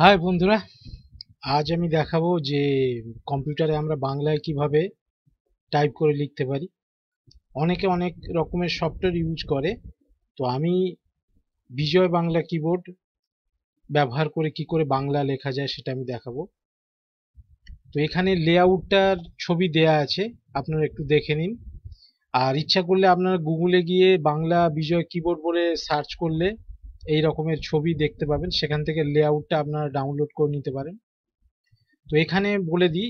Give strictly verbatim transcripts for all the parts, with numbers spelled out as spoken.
High বন্ধুরা, আজ আমি দেখাবো যে কম্পিউটারে আমরা বাংলায় কিভাবে টাইপ করে লিখতে পারি। অনেকে অনেক রকমের সফটওয়্যার ইউজ করে, তো আমি বিজয় বাংলা কিবোর্ড ব্যবহার করে কি করে বাংলা লেখা যায় সেটা আমি দেখাবো। তো এখানে লেআউটটার ছবি দেয়া আছে, আপনারা একটু দেখে নিন। আর ইচ্ছা করলে আপনারা গুগলে গিয়ে বাংলা বিজয় কিবোর্ড বলে সার্চ করলে এই রকমের ছবি দেখতে পাবেন, সেখান থেকে লেআউটটা আপনারা ডাউনলোড করে নিতে পারেন। তো এখানে বলে দিই,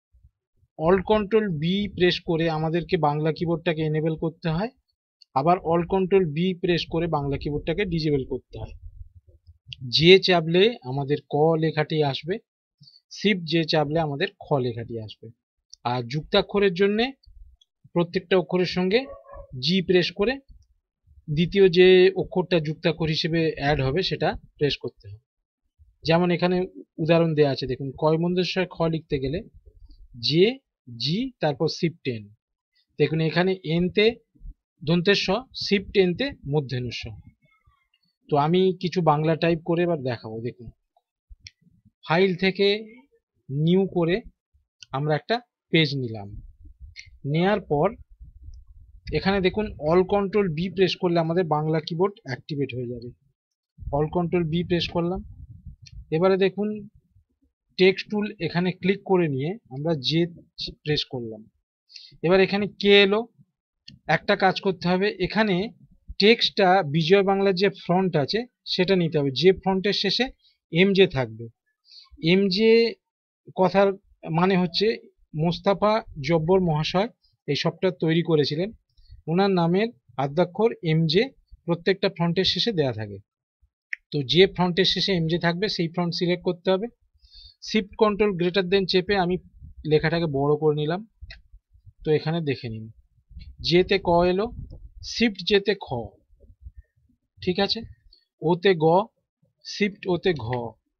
অল কন্ট্রোল বি প্রেস করে আমাদেরকে বাংলা কিবোর্ডটাকে এনেবল করতে হয়, আবার অল কন্ট্রোল বি প্রেস করে বাংলা কিবোর্ডটাকে ডিজেবল করতে হয়। যে চাপলে আমাদের ক লেখাটি আসবে, শিফট যে চাপলে আমাদের খ লেখাটি আসবে। আর যুক্তাক্ষরের জন্য প্রত্যেকটা অক্ষরের সঙ্গে জি প্রেস করে দ্বিতীয় যে অক্ষরটা যুক্তাক্ষর হিসেবে অ্যাড হবে সেটা প্রেস করতে হবে। যেমন এখানে উদাহরণ দেওয়া আছে, দেখুন কয় মন্দেশ্বর খ লিখতে গেলে যে জি তারপর শিফট এন। দেখুন এখানে এনতে দন্তের স, শিফট এনতে মূর্ধন্য ষ। তো আমি কিছু বাংলা টাইপ করে এবার দেখাবো। দেখুন, ফাইল থেকে নিউ করে আমরা একটা পেজ নিলাম, নেয়ার পর এখানে দেখুন অল কন্ট্রোল বি প্রেস করলে আমাদের বাংলা কিবোর্ড অ্যাক্টিভেট হয়ে যাবে। অল কন্ট্রোল বি প্রেস করলাম, এবারে দেখুন টেক্সট টুল এখানে ক্লিক করে নিয়ে আমরা যে প্রেস করলাম। এবার এখানে কে এলো, একটা কাজ করতে হবে, এখানে টেক্সটটা বিজয় বাংলার যে ফ্রন্ট আছে সেটা নিতে হবে, যে ফ্রন্টের শেষে এম জে থাকবে। এম জে কথার মানে হচ্ছে মোস্তাফা জব্বর মহাশয় এই সফটওয়্যার তৈরি করেছিলেন, ওনার নামের আদ্যাক্ষর এম জে প্রত্যেকটা ফ্রন্টের শেষে দেয়া থাকে। তো যে ফ্রন্টের শেষে এম জে থাকবে সেই ফ্রন্ট সিলেক্ট করতে হবে। শিফট কন্ট্রোল গ্রেটার দেন চেপে আমি লেখাটাকে বড় করে নিলাম। তো এখানে দেখে নিন, যেতে ক এলো, শিফট যেতে খ, ঠিক আছে, ওতে গ, শিফট ওতে ঘ,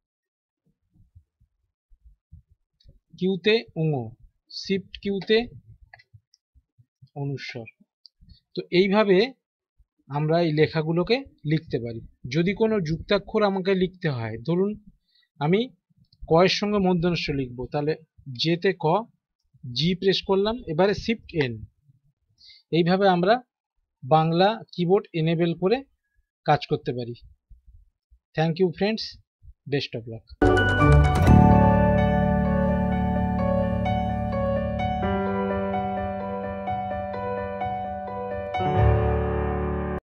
কিউতে উঙ, শিফট কিউতে অনুস্বর। তো এইভাবে আমরা এই লেখাগুলোকে লিখতে পারি। যদি কোনো যুক্তাক্ষর আমাকে লিখতে হয়, ধরুন আমি কয়ের সঙ্গে মূর্ধন্য ষ লিখবো, তাহলে যেতে ক, জি প্রেস করলাম, এবারে শিফট এন। এইভাবে আমরা বাংলা কিবোর্ড এনেবল করে কাজ করতে পারি। Thank you friends, best of lakh.